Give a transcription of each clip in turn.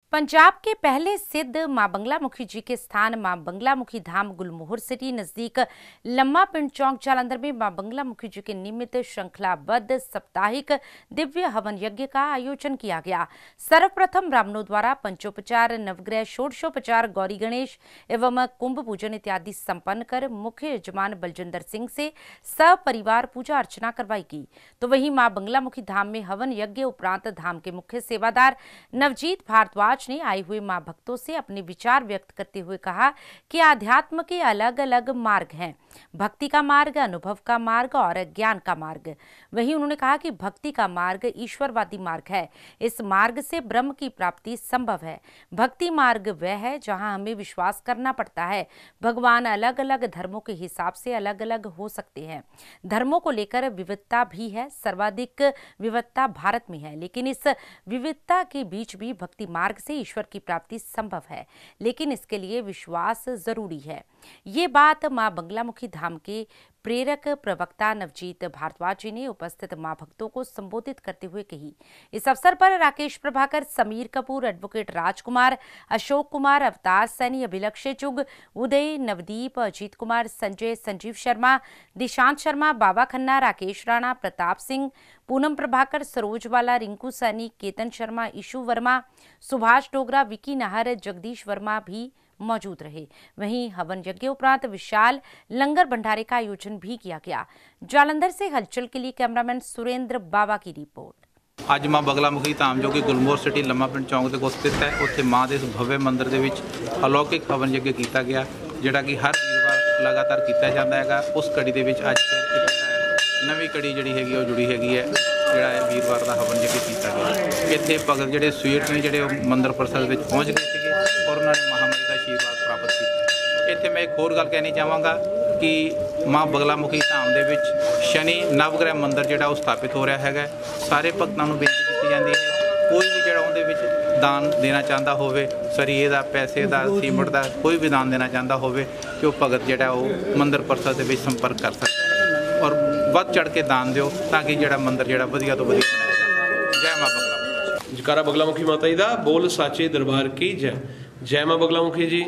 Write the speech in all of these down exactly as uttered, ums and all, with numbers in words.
पंजाब के पहले सिद्ध मां बंगलामुखी जी के स्थान मां बंगलामुखी धाम गुलमोहर सिटी नजदीक लम्मा पिंड चौक जालंधर में मां बंगलामुखी जी के निमित्त श्रृंखलाबद्ध साप्ताहिक दिव्य हवन यज्ञ का आयोजन किया गया। सर्वप्रथम ब्राह्मणों द्वारा पंचोपचार, नवग्रह, षोडशोपचार, गौरी गणेश एवं कुंभ पूजन इत्यादि संपन्न कर मुख्य यजमान बलजिंदर सिंह से सपरिवार पूजा अर्चना करवाई गई। तो वहीं मां बंगलामुखी धाम में हवन यज्ञ उपरांत धाम के मुख्य सेवादार नवजीत भारद्वाज ने आए हुए मां भक्तों से अपने विचार व्यक्त करते हुए कहा कि आध्यात्म के अलग अलग मार्ग हैं, भक्ति का मार्ग, अनुभव का मार्ग और ज्ञान का मार्ग। वहीं उन्होंने कहा कि भक्ति का मार्ग ईश्वरवादी मार्ग है, इस मार्ग से ब्रह्म की प्राप्ति संभव है। भक्ति मार्ग वह है जहां हमें विश्वास करना पड़ता है। भगवान अलग अलग धर्मों के हिसाब से अलग अलग हो सकते हैं। धर्मों को लेकर विविधता भी है, सर्वाधिक विविधता भारत में है, लेकिन इस विविधता के बीच भी भक्ति मार्ग से ईश्वर की प्राप्ति संभव है, लेकिन इसके लिए विश्वास जरूरी है। ये बात मां बंगलामुखी धाम के प्रेरक प्रवक्ता नवजीत भारद्वाज जी ने उपस्थित मां भक्तों को संबोधित करते हुए कही। इस अवसर पर राकेश प्रभाकर, समीर कपूर, एडवोकेट राजकुमार, अशोक कुमार, अवतार सैनी, अभिलक्ष्य चुग, उदय, नवदीप, अजीत कुमार, संजय, संजीव शर्मा, दिशांत शर्मा, बाबा खन्ना, राकेश राणा, प्रताप सिंह, पूनम प्रभाकर, सरोजवाला, रिंकू सैनी, केतन शर्मा, ईशु वर्मा, सुभाष डोगरा, विकी नाहर, जगदीश वर्मा भी मौजूद रहे। वहीं हवन यज्ञ उपरांत विशाल लंगर भंडारे का आयोजन भी किया गया। जालंधर से हलचल के लिए कैमरामैन सुरेंद्र बाबा की रिपोर्ट। ਅੱਜ मां बंगलामुखी धाम जो कि गुलमोहर सिटी लम्मा पिंड चौक के कोल स्थित है, उत्थे मां के भव्य मंदिर के विच अलौकिक हवन यज्ञ किया गया, जिहड़ा कि हर वीरवार लगातार किया जाता है। उस कड़ी के विच अज फिर एक नवीं कड़ी जिहड़ी हैगी वो जुड़ी हैगी है, जिहड़ा वीरवार का हवन यज्ञ किया गया। इत्थे भगत जिहड़े स्वीट ने जिहड़े मंदिर परिसर विच पहुँच गए थे और उन्होंने महामारी का आशीर्वाद प्राप्त किया। इत्थे मैं एक होर गल कहनी चाहांगा कि मां बंगलामुखी धाम दे विच शनि नवग्रह मंदिर जिहड़ा वो स्थापित हो रहा है। सारे भक्तों को बेनती की जाती है, कोई भी जिहड़ा उहदे विच दान देना चाहता होवे, सरीए का, पैसे का, सीमेंट का कोई भी दान देना चाहता होवे कि वो भगत जिहड़ा वो मंदिर परिसर दे विच संपर्क कर सकता है और वध चढ़ के दान दिओ ताकि जिहड़ा मंदिर जिहड़ा वधिया तो वधिया बनाया जा सके। जय मां बंगलामुखी। जयकारा बंगलामुखी माता जी दा, बोल साचे दरबार की जय। जय मां बंगलामुखी जी।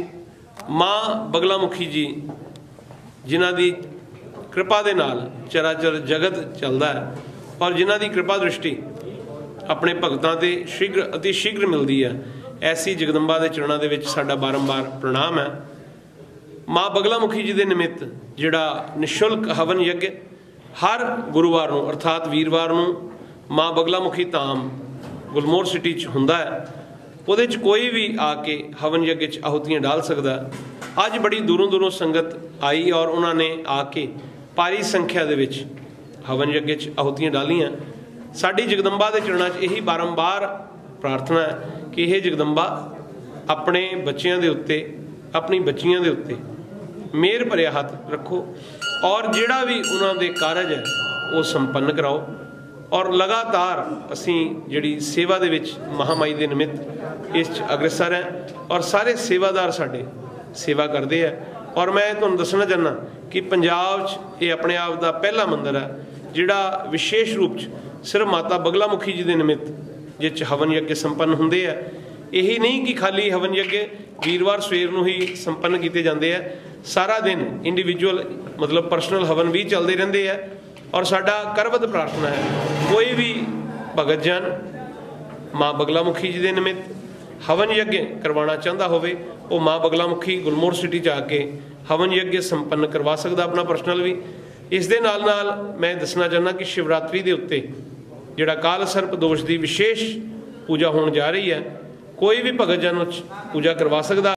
मां बंगलामुखी जी जिन्हां दी कृपा दे नाल चराचर जगत चलदा है और जिन्हां दी कृपा दृष्टि अपने भगतां ते शीघ्र अति शीघ्र मिलदी है, ऐसी जगदंबा दे चरणों दे विच साडा बारंबार प्रणाम है। मां बंगलामुखी जी दे निमित्त जिहड़ा निशुल्क हवन यज्ञ हर गुरुवार नूं अर्थात वीरवार नूं मां बंगलामुखी धाम गुलमोहर सिटी च हुंदा है, ਉਹਦੇ 'ਚ कोई भी आके हवन यज्ञ च आहुतियां डाल सकता। अज बड़ी दूरों दूरों संगत आई और उन्होंने आके भारी संख्या दे विच हवन यज्ञ च आहुतियां डालियां। साडी जगदंबा दे चरणों च यही बारंबार प्रार्थना है कि यह जगदंबा अपने बच्चों के उत्ते, अपनी बच्चियां दे उत्ते मेहर भरिया हथ रखो और जिहड़ा भी उन्होंने कारज है वो संपन्न कराओ और लगातार असी जिहड़ी सेवा दे विच महामाई दे निमित्त इस अग्रसर है और सारे सेवादार साडे सेवा करते हैं। और मैं तुहानूं दसना चाहना कि पंजाब च ये अपने आप का पहला मंदिर है जिहड़ा विशेष रूप च सिर्फ माता बंगलामुखी जी के निमित्त जिस हवन यज्ञ संपन्न होंदे है। यही नहीं कि खाली हवन यज्ञ वीरवार सवेर नूं ही संपन्न किए जाते हैं, सारा दिन इंडिविजुअल मतलब पर्सनल हवन भी चलते रहते हैं और साडा करवत प्रार्थना है कोई भी भगत जन मां बंगलामुखी जी के निमित्त हवन यज्ञ करवाना चाहता होवे वो मां बंगलामुखी गुलमोहर सिटी जाके हवन यज्ञ संपन्न करवा सकता अपना पर्सनल भी। इस दे नाल नाल मैं दसना चाहना कि शिवरात्रि के उत्ते जिहड़ा काल सर्प दोष की विशेष पूजा होने जा रही है, कोई भी भगत जन पूजा करवा सकता।